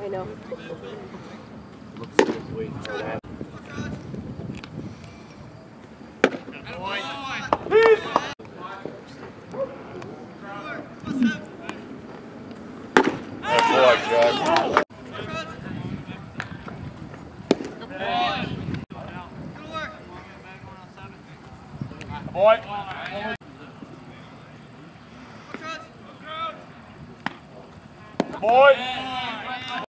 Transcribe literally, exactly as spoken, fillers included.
I know. Looks like it's waiting for that. Boy, Chuck. Boy. Boy.